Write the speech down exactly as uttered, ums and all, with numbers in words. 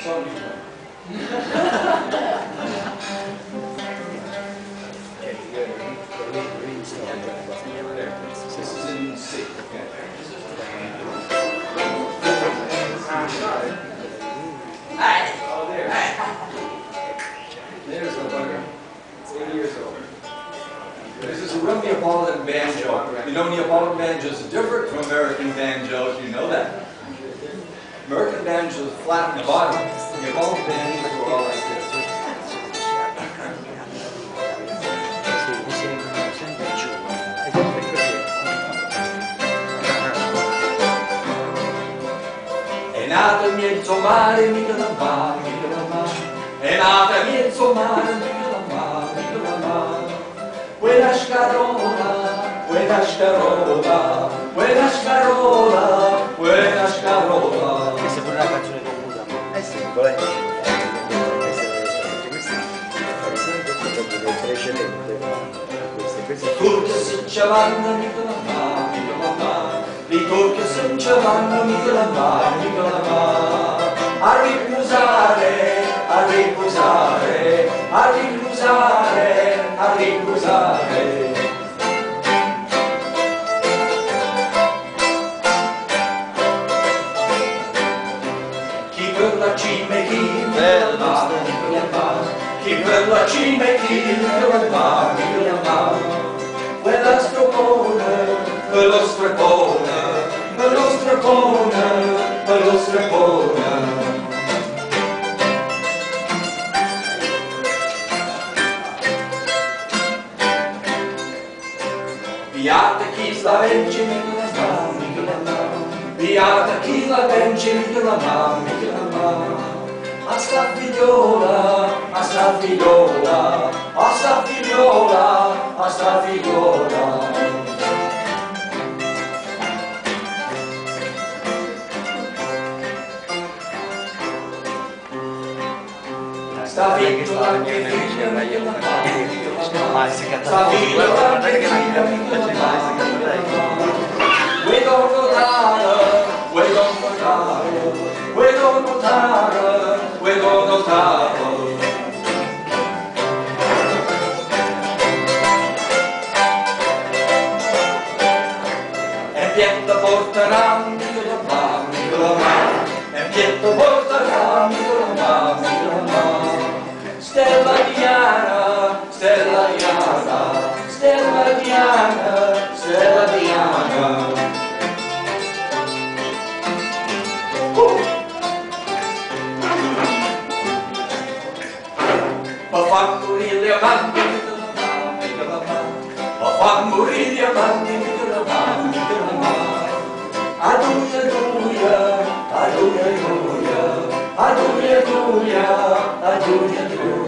solito. This is in C, okay. Oh, there. There's the bugger. eighty years old. This is a real Neapolitan banjo. You know Neapolitan banjos are different from American banjos, you know that. American banjos are flat in the bottom. Neapolitan banjos are all like this. È nato in mezzo mare, mica la mare, mica la mare. È nata in mezzo mare, mica la mare, mica la mare. Quella scarola, quella scarola, quella scarola, quella scarola. Questa è pure una canzone comune. Eh sì, volendo. Questa è precedente. Turchi se ci vanno, mica la mare, mica la mare. I turchi se ci vanno, mica la mare, mica la mare. A riposare, a riposare, a riposare, a riposare. Chi per la cima e chi per la mare, chi per la cima e chi per la mare, mica la mare. Quella stropone, quello strepone, quello strepone, quello strepone. Beata chi la vence, mica la mano, mica la mano. Beata chi la vence, mica la mano, mica la mano. A sta figliola, a sta figliola, a sta figliola, a sta figliola. Sta figliola che figlia mica la mano, sta figliola che figlia mica la mano. We don't go down, we don't go down, we don't go down, we don't go down. E pietto porterà mica la mano, mica la mano. E pietto porterà mica la mano, mica la mano. Stella Diana, Stella Diana, Stella Diana, Stella Diana. Ma fa morire gli amanti, mica la mano, mica la mano. Ma fa morire gli amanti, mica la mano, mica la mano. Aduia, aduia, aduia, aduia, aduia, aduia, aduia, aduia.